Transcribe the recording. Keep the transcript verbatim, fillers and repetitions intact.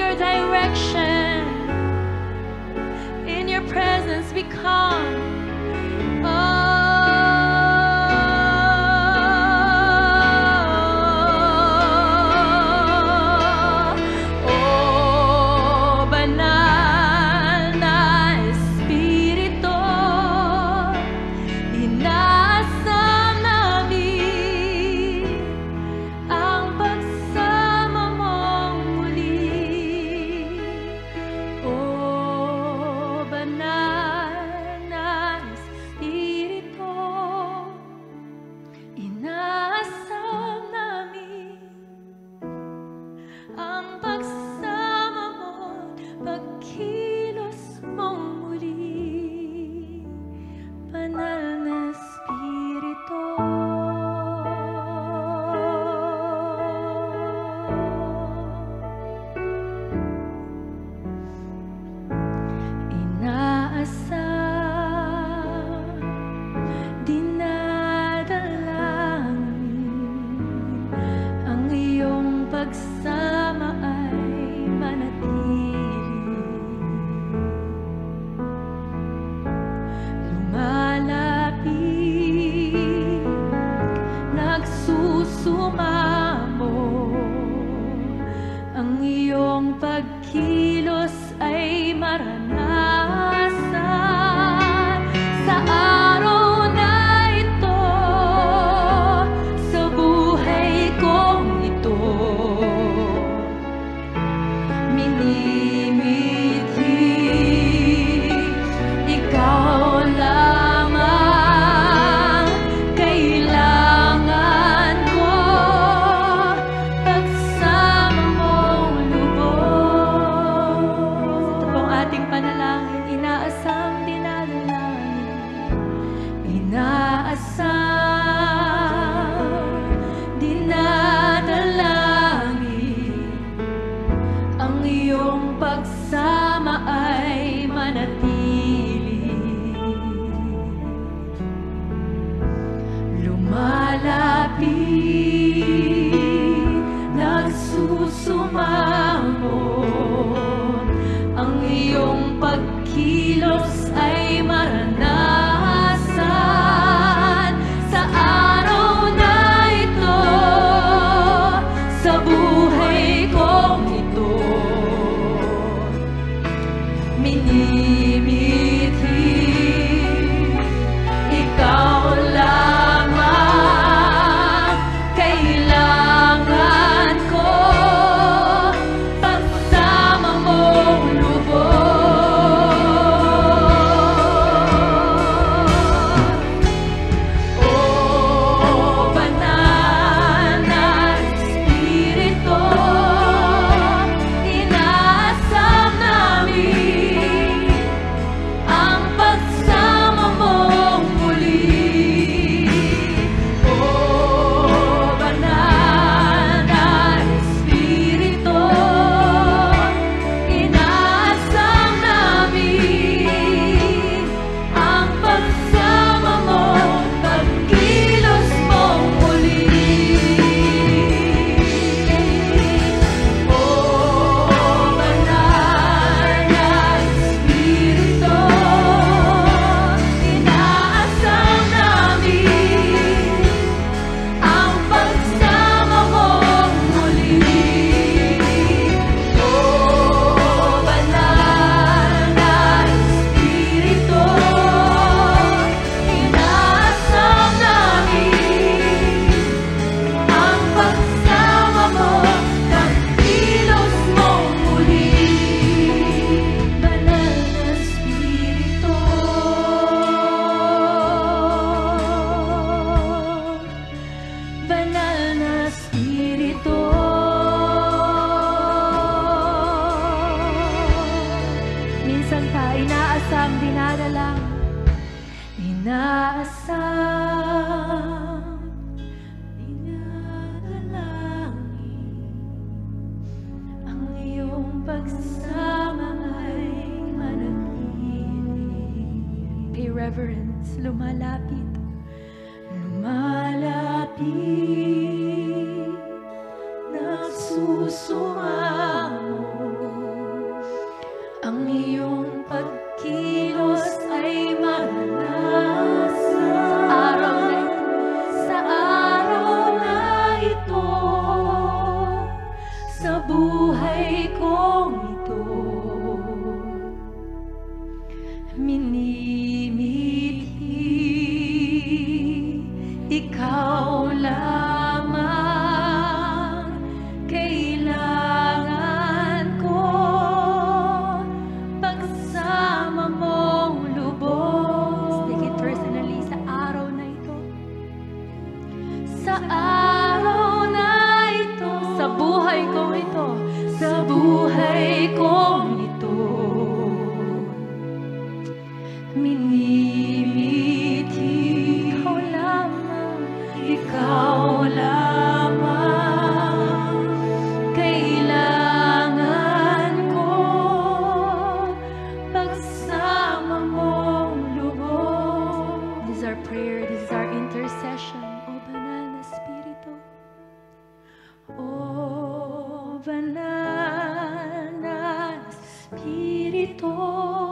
your direction. In your presence we come. Reverence, lumalapit, lumalapit, nagsusumamo ang iyong pagkilos ay maranasan. Sa araw na ito, sa araw na ito, sa buhay kong ito, minimithi ikaw lamang. Kailangan ko pagsama mong lubos. Take it personally. Sa araw na ito, sa araw na ito, sa buhay kong ito, sa buhay kong ito, minimithi ikaw lamang, ikaw lamang. Kailangan ko pagsama mong lubos. This is our prayer, this is our intercession. O Banal na Espiritu, O Banal na Espiritu,